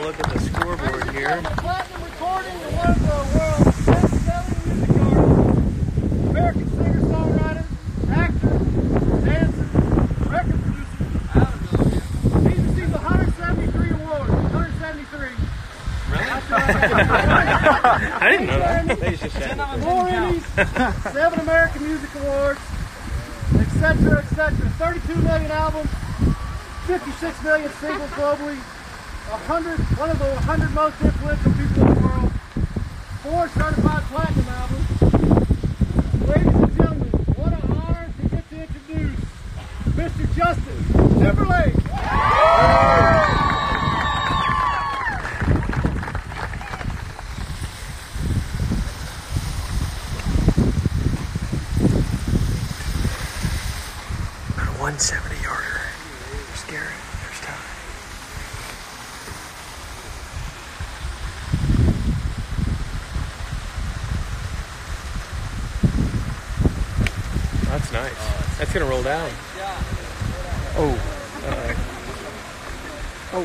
look at the scoreboard here. Platinum recording and one of the world's best-selling music artists, American singer-songwriter, actor, dancer, record producer. He's received 173 awards. 173. Really? I didn't know that. 4 Emmys, 7 American Music Awards, etc., etc. 32 million albums, 56 million singles globally, one of the 100 most influential people in the world, 4 certified platinum albums. Ladies and gentlemen, what an honor to get to introduce Mr. Justin Timberlake. On a 170-yarder. There's Garrett. There's Ty. That's nice. That's gonna roll down. Oh. Oh.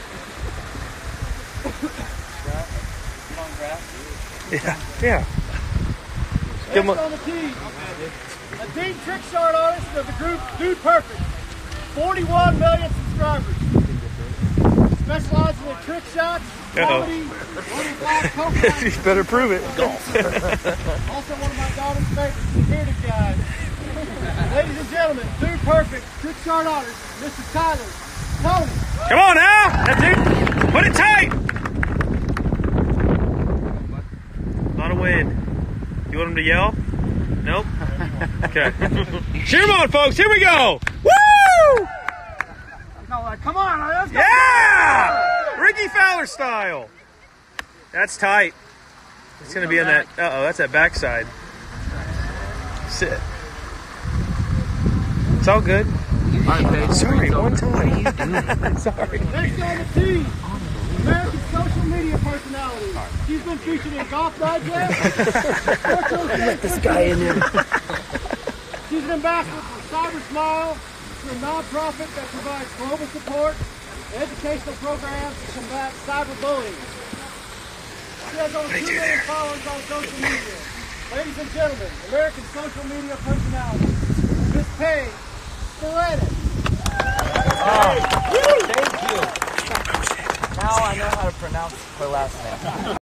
Yeah. Yeah. Next on the tee, a deep trick shot artist of the group Dude Perfect. 41 million subscribers. Specializes in trick shots, comedy, You better prove it. Golf. Also one of my daughter's favorite security guys. Ladies and gentlemen, Dude Perfect, trick shot artist, Mr. Tyler. Tony. Come on now! That dude, put it tight! A lot of wind. You want him to yell? Nope. Okay. Cheer him on, folks. Here we go. Woo! No, come on. Let's go. Yeah! Ricky Fowler style. That's tight. It's going to be on that. Uh-oh, that's that backside. Sit. It's all good. Sorry, one time. Sorry. Next on the tee, American social media personality. She's been featured in Golf Digest. Let this guy in there. She's an ambassador for Cyber Smile, a non-profit that provides global support and educational programs to combat cyberbullying. She has over 2 million followers on social media. Ladies and gentlemen, American social media personality, Miss Paige Stiletto. Thank you. Now I know how to pronounce her last name.